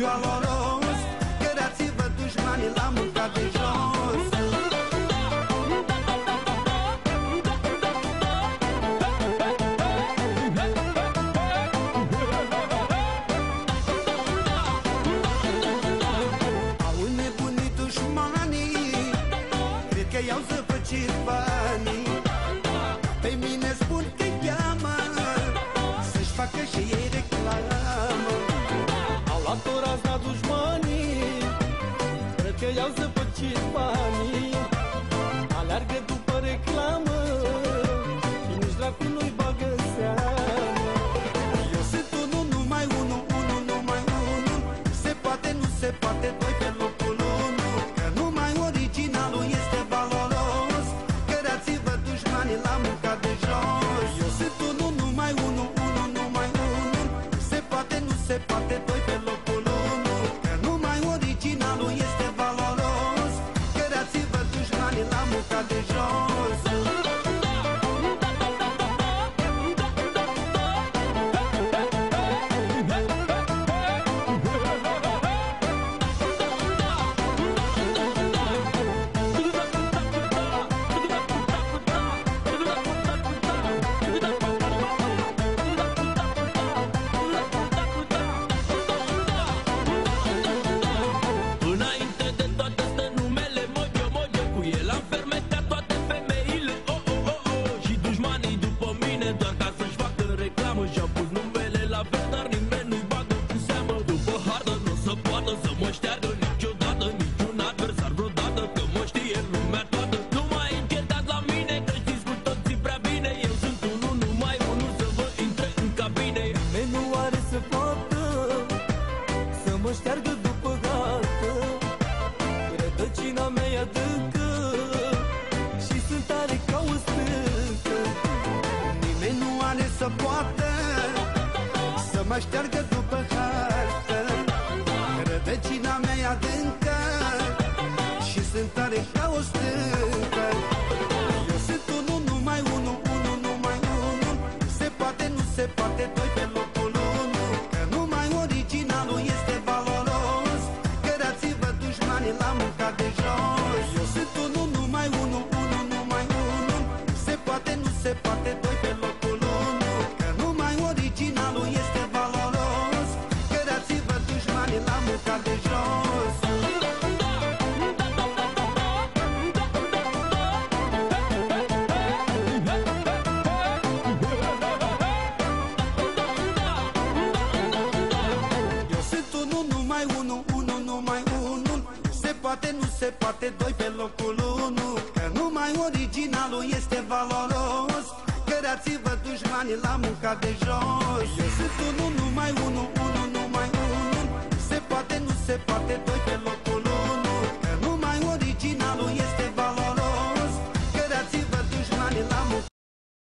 valoros. Cărați-vă dușmanii la munca de jos. Au înnebunit dușmanii, cred că i-au zăpăcit banii. Pe mine spun că-i cheamă să-și facă și ei reclamă. Au luat o razna dușmanii, cred că i-au zăpăcit banii. Aleargă după reclamă și nici dracu nu-i bagă seamă. Eu sunt unul, numai unul, unul, numai unul. Se poate, nu se poate, doi pe locul unu. Că numai originalul este valoros. Cărați-vă dușmanii la munca de jos. Eu sunt unul, numai unul, unul, numai unul. Se poate, nu se poate, doi pe locul unu. Că numai originalul este valoros. Cărați-vă dușmanii la munca de jos. Înainte de toate stă numele Mojo, Mojo. Cu el am fermecat toate femeile, oh, oh, oh, oh. Și dușmanii după mine doar ca să-și facă reclamă. Și-au pus numele la fel, dar nimeni nu-i bagă în seamă. După hardă nu o să poată să mă șteargă niciodată niciun adversar vreodată, că mă știe lumea toată. Nu mai închetați la mine, că știți cu toții prea bine. Eu sunt unul, numai unul, să vă intre în cabine. Nimeni nu are să poată să mă șteargă după gată. Rădăcina mea e adâncă și sunt tare ca o stâncă. Nimeni nu are să poată să mă șteargă după hartă. Rădăcina mea e adâncă și sunt tare ca o stâncă. Eu sunt unul, numai unul, unul, numai unul. Se poate, nu se poate, doi pe locul unu. Că numai originalul este valoros. Cărați-vă dușmanii la munca de jos. Eu sunt unul, numai unul, unul, numai unul. Se poate, nu se poate, doi pe locul unu. Că numai originalul este valoros. Cărați-vă dușmanii la munca de jos. Eu sunt unul, numai unul, unul, numai unul. Se poate, nu se poate, doi pe locul unu. Că numai originalul este valoros. Cărați-vă dușmanii la munca de jos. Eu sunt unul, numai unul, unul, numai unul. Se poate, nu se poate, doi pe locul unu.